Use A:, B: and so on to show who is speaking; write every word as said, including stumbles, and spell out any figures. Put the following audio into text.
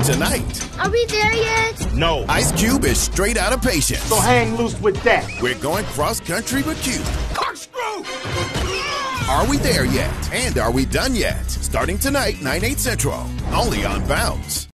A: tonight.
B: Are we there yet?
C: No.
A: Ice Cube is straight out of Patience.
C: So hang loose with that.
A: We're going cross-country with Cube.
C: Corkscrew!
A: Are we there yet? And are we done yet? Starting tonight, nine, eight Central. Only on Bounce.